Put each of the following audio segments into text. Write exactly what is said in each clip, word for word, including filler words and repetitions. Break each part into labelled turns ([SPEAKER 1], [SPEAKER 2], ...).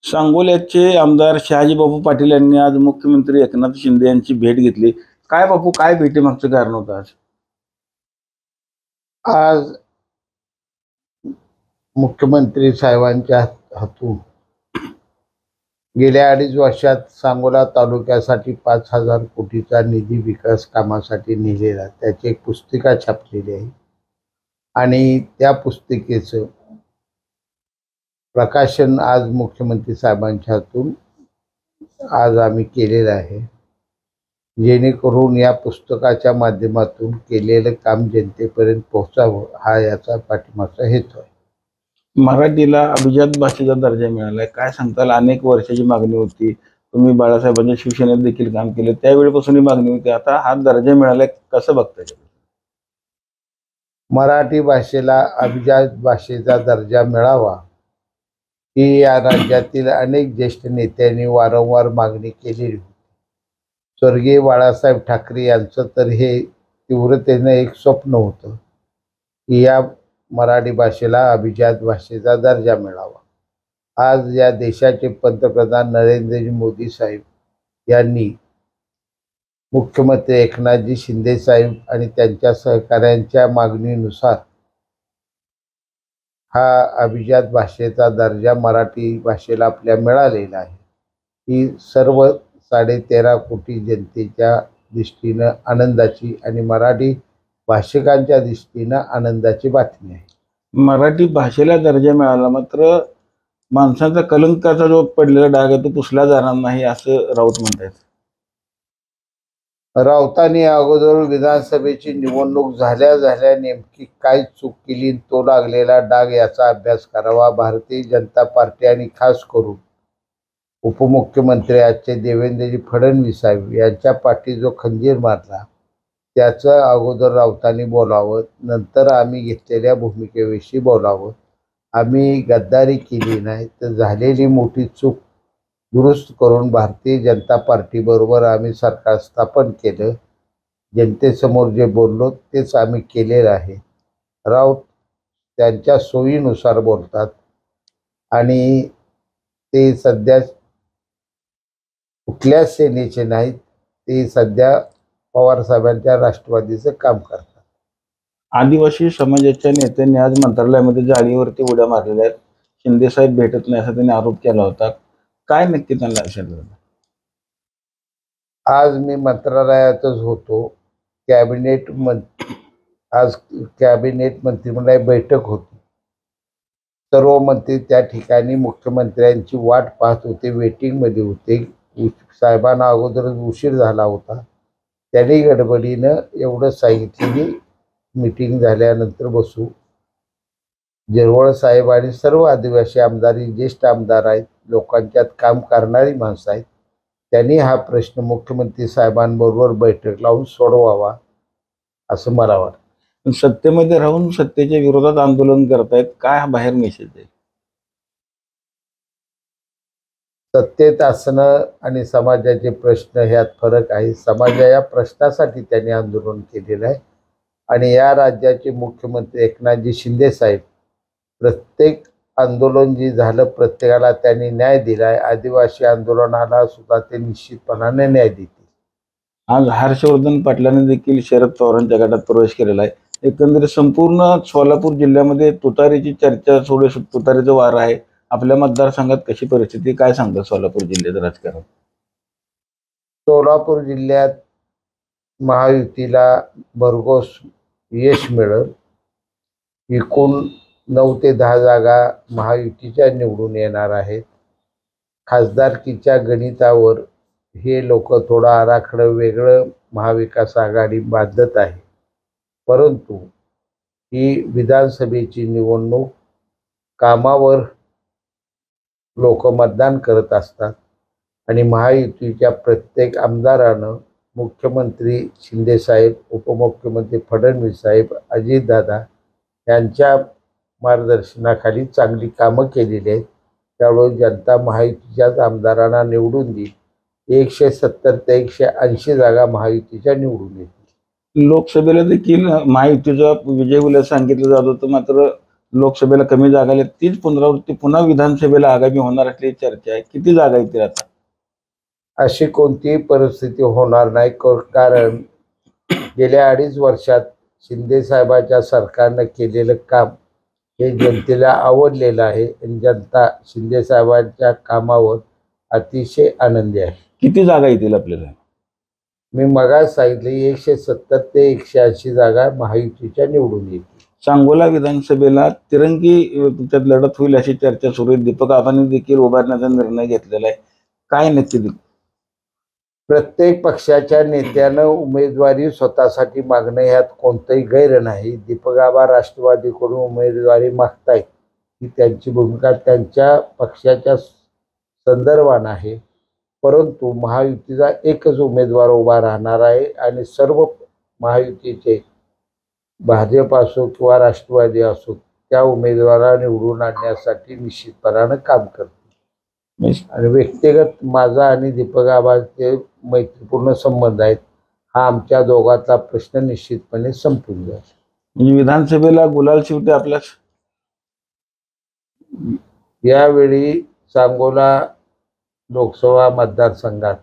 [SPEAKER 1] सांगोल्याचे आमदार शहाजीबापू पाटील यांनी आज मुख्यमंत्री एकनाथ शिंदे यांची भेट घेतली। काय बापू, काय भेटीमागचं कारण होतं आज?
[SPEAKER 2] आज मुख्यमंत्री साहेबांच्या हातून गेल्या अडीच वर्षात सांगोला तालुक्यासाठी पाच हजार कोटीचा निधी विकास कामासाठी नेलेला, त्याची एक पुस्तिका छापलेली आहे आणि त्या पुस्तिकेचं प्रकाशन आज मुख्यमंत्री साहेबांच्या हातून आज आम्ही केलेलं आहे, जेणेकरून या पुस्तकाच्या माध्यमातून केलेलं काम जनतेपर्यंत पोहोचावं हा याचा पाठीमागचा हेतू आहे।
[SPEAKER 1] मराठीला अभिजात भाषेचा दर्जा मिळालाय, काय सांगताल? अनेक वर्षाची मागणी होती, तुम्ही बाळासाहेबांच्या शिवसेनेत देखील काम केले, त्यावेळेपासून ही मागणी होती, आता हा दर्जा मिळालाय, कसं बघताय?
[SPEAKER 2] मराठी भाषेला अभिजात भाषेचा दर्जा मिळावा ही या राज्यातील अनेक ज्येष्ठ नेत्यांनी वारंवार मागणी केलेली होती। स्वर्गीय बाळासाहेब ठाकरे यांचं तर हे तीव्रतेनं एक स्वप्न होतं की या मराठी भाषेला अभिजात भाषेचा दर्जा मिळावा। आज या देशाचे पंतप्रधान नरेंद्रजी मोदी साहेब यांनी मुख्यमंत्री एकनाथजी शिंदे साहेब आणि त्यांच्या सहकाऱ्यांच्या मागणीनुसार हा अभिजात भाषेचा दर्जा मराठी भाषेला आपल्या मिळालेला आहे। ही सर्व साडे तेरा कोटी जनतेच्या दृष्टीनं आनंदाची आणि मराठी भाषिकांच्या दृष्टीनं आनंदाची बातमी आहे।
[SPEAKER 1] मराठी भाषेला दर्जा मिळाला, मात्र माणसाचा कलंकाचा जो पडलेला डाग आहे तो पुसला जाणार नाही असं राऊत म्हणतात।
[SPEAKER 2] राऊतांनी अगोदर विधानसभेची निवडणूक झाल्या झाल्या नेमकी काय चूक केली, तो लागलेला डाग याचा अभ्यास करावा। भारतीय जनता पार्टी आणि खास करून उपमुख्यमंत्री आजचे देवेंद्रजी फडणवीस साहेब यांच्या पाठी जो खंजीर मारला त्याचं अगोदर राऊतांनी बोलावं, नंतर आम्ही घेतलेल्या भूमिकेविषयी बोलावं। आम्ही गद्दारी केली नाही, तर झालेली मोठी चूक दुरुस्त करून भारतीय जनता पार्टीबरोबर आम्ही सरकार स्थापन केलं। जनतेसमोर जे बोललो तेच आम्ही केलेलं आहे। राऊत त्यांच्या सोयीनुसार बोलतात आणि ते सध्या कुठल्याच सेनेचे नाहीत, ते सध्या पवार साहेबांच्या राष्ट्रवादीचं काम करतात।
[SPEAKER 1] आदिवासी समाजाच्या नेत्यांनी आज मंत्रालयामध्ये जाळीवरती उड्या मारलेल्या आहेत, शिंदे साहेब भेटत नाही असा त्यांनी आरोप केला होता, काय नक्की त्यांना लक्षात आलं?
[SPEAKER 2] आज मी मंत्रालयातच होतो, कॅबिनेट मंत्री आज कॅबिनेट मंत्रिमंडळ बैठक होती, सर्व मंत्री त्या ठिकाणी मुख्यमंत्र्यांची वाट पाहत होते, वेटिंगमध्ये होते। साहेबांना अगोदरच उशीर झाला होता, त्यांनी गडबडीनं एवढं सांगितलेली मीटिंग झाल्यानंतर बसू। जेरवळ साहेब आणि सर्व आदिवासी आमदार ज्येष्ठ आमदार आहेत, लोकांच्यात काम करणारी माणसं आहेत, त्यांनी हा प्रश्न मुख्यमंत्री साहेबांबरोबर बैठक लावून सोडवावा असं मला वाटतं।
[SPEAKER 1] सत्तेमध्ये राहून सत्तेच्या विरोधात आंदोलन करतायत, काय हा बाहेर मेसेज आहे?
[SPEAKER 2] सत्तेत असणं आणि समाजाचे प्रश्न ह्यात फरक आहे। समाजा या प्रश्नासाठी त्यांनी आंदोलन केलेलं आहे आणि या राज्याचे मुख्यमंत्री एकनाथजी शिंदे साहेब प्रत्येक आंदोलन जे झालं प्रत्येकाला त्यांनी न्याय दिलाय। आदिवासी आंदोलनाला सुद्धा ते निश्चितपणाने न्याय देतील।
[SPEAKER 1] आज हर्षवर्धन पाटलांनी देखील शरद पवारांच्या गटात प्रवेश केलेला आहे। एकंदरीत संपूर्ण सोलापूर जिल्ह्यामध्ये तुतारीची चर्चा, थोडे तुतारीचं वार आहे। आपल्या मतदारसंघात कशी परिस्थिती, काय सांगतात सोलापूर जिल्ह्यात राजकारण?
[SPEAKER 2] सोलापूर जिल्ह्यात महायुतीला भरघोस यश मिळेल। एकूण नऊ ते दहा जागा महायुतीच्या निवडून येणार आहेत। खासदारकीच्या गणितावर हे लोक थोडं आराखडं वेगळं महाविकास आघाडी बांधत आहे, परंतु ही विधानसभेची निवडणूक कामावर लोक मतदान करत असतात आणि महायुतीच्या प्रत्येक आमदारानं मुख्यमंत्री शिंदे साहेब, उपमुख्यमंत्री फडणवीस साहेब, अजितदादा यांच्या मार्गदर्शनाखाली चांगली कामं केलेली आहेत। त्यामुळे जनता महायुतीच्याच आमदारांना निवडून देईल। एकशे सत्तर ते एकशे ऐंशी जागा महायुतीच्या निवडून येतील।
[SPEAKER 1] लोकसभेला देखील महायुतीचा विजय होईल सांगितलं जात होतं, मात्र लोकसभेला कमी जागा आल्या, तीच पुनरावृत्ती पुन्हा विधानसभेला आगामी होणार असल्याची चर्चा आहे. किती जागा येतील आता?
[SPEAKER 2] अशी कोणतीही परिस्थिती होणार नाही, कारण गेल्या अडीच वर्षात शिंदे साहेबांच्या सरकारनं केलेलं काम हे जनतेला आवडलेलं आहे आणि जनता शिंदे साहेबांच्या कामावर अतिशय आनंदी आहे.
[SPEAKER 1] किती जागा येतील आपल्याला?
[SPEAKER 2] मी मगाच सांगितले एकशे सत्तर ते एकशे ऐंशी जागा महायुतीच्या निवडून येतील.
[SPEAKER 1] सांगोला विधानसभेला तिरंगी त्यात लढत होईल अशी चर्चा सुरू आहे. दीपक आबांनी देखील उभारण्याचा निर्णय घेतलेला आहे. काय नक्की?
[SPEAKER 2] प्रत्येक पक्षाच्या नेत्यानं उमेदवारी स्वतःसाठी मागणं यात कोणतंही गैर नाही. दीपक आबा राष्ट्रवादीकडून उमेदवारी मागतायत ही त्यांची भूमिका त्यांच्या पक्षाच्या संदर्भात आहे, परंतु महायुतीचा एकच उमेदवार उभा राहणार आहे आणि सर्व महायुतीचे भाजप असो किंवा राष्ट्रवादी असो त्या उमेदवाराला निवडून आणण्यासाठी निश्चितपणानं काम करते. आणि व्यक्तिगत माझा आणि दीपक आबाचे मैत्रीपूर्ण संबंध आहेत. हा आमच्या दोघांचा प्रश्न निश्चितपणे संपून जाईल.
[SPEAKER 1] म्हणजे विधानसभेला गुलाल शेवटी आपल्याच?
[SPEAKER 2] यावेळी सांगोला लोकसभा मतदारसंघात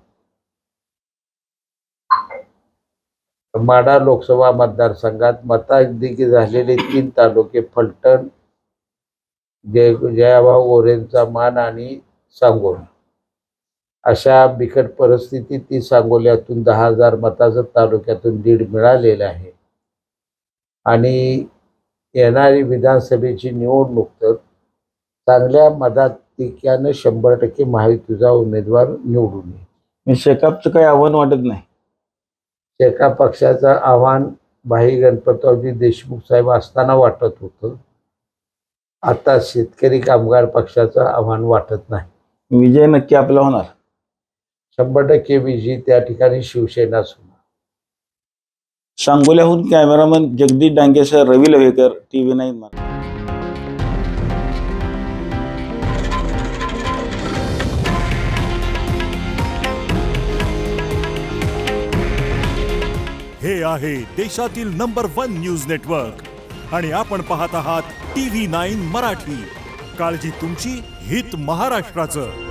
[SPEAKER 2] माढा लोकसभा मतदारसंघात मताधिक्य झालेले तीन तालुके फलटण, जय जयाभाऊ गोरेंचा मान आणि सांगोला अशा बिकट परिस्थितीत ती सांगोल्यातून दहा हजार मताचं तालुक्यातून लीड मिळालेलं आहे. आणि येणारी विधानसभेची निवडणूक तर चांगल्या मताधिक्यानं शंभर टक्के महायुतीचा उमेदवार निवडून येईल.
[SPEAKER 1] शेकापचं काही आव्हान वाटत नाही?
[SPEAKER 2] एका पक्षाचं आव्हान भाई गणपतरावजी देशमुख साहेब असताना वाटत होतं. आता शेतकरी कामगार पक्षाचं आव्हान वाटत नाही.
[SPEAKER 1] विजय नक्की आपला होणार?
[SPEAKER 2] शंभर टक्के विजय त्या ठिकाणी शिवसेनाच होणार.
[SPEAKER 1] सांगोल्याहून कॅमेरामन जगदीश डांगेसह रवी लवेकर, टीव्ही नाईन.
[SPEAKER 3] हे आहे देशातील नंबर वन न्यूज नेटवर्क आणि आपण पाहत आहात टीव्ही नाईन मराठी. काळजी तुमची, हित महाराष्ट्राचं.